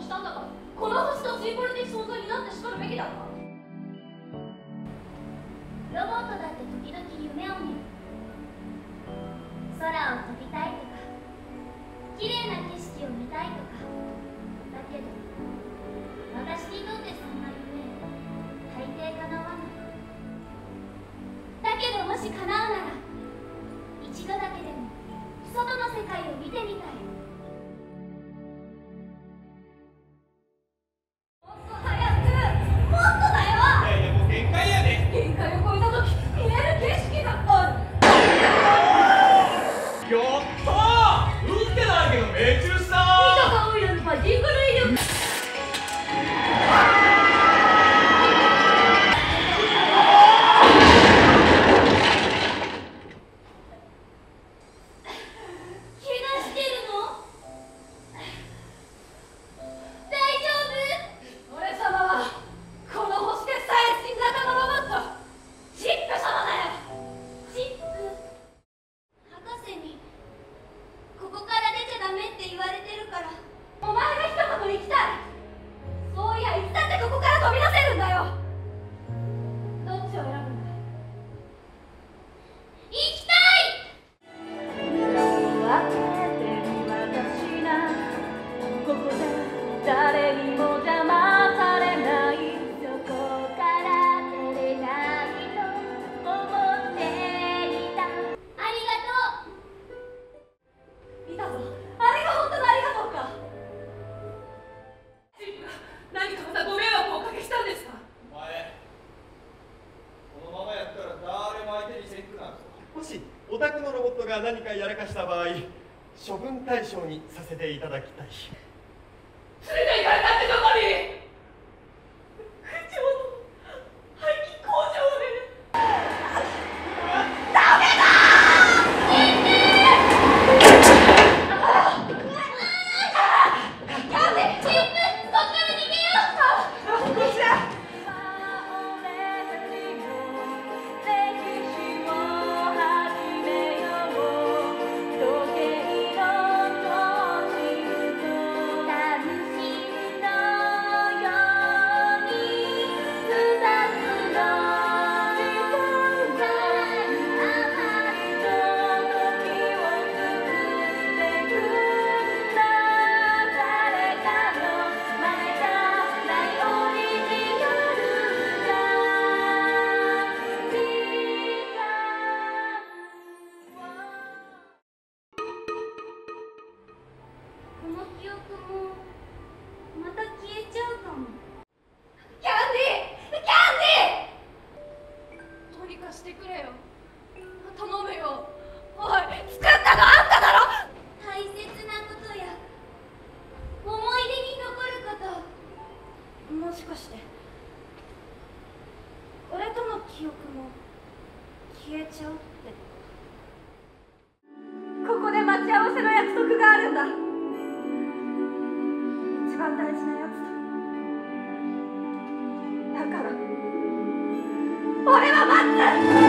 したんだから、この星のシンボル的存在になってしかるべきだろ。 ロボットだって時々夢を見る。空を飛びたいとか、綺麗な景色を見たいとか。だけど私にとってそんな夢大抵叶わない。だけどもし叶うなら一度だけでも外の世界を見てみたい。もっと早く、もっとだよ。 いやいや、もう限界やで。 限界を超えた時見える景色がある。 やったー。打ってないけど命中したー。 見た顔いるパティングルイル。 誰にも邪魔されない、そこから照れないと思っていた。ありがとう。 見たぞ。あれが本当のありがとうか。チップ、何かまたご迷惑をおかけしたんですか。 お前、このままやったら誰も相手にせんくなるぞ。もしお宅のロボットが何かやらかした場合、処分対象にさせていただきたい。 連れて行かれたってどこに。不調の廃棄工場で。ダメだやめ、チップ、こっから逃げよう。こちら。 この記憶もまた消えちゃうかも。 キャンディー、キャンディー。どうにかしてくれよ。頼むよ。おい、作ったのあんただろ。 大切なことや思い出に残ること。もしかして俺との記憶も消えちゃうって。 ここで待ち合わせの約束があるんだ。一番大事なやつと。だから俺は待つ。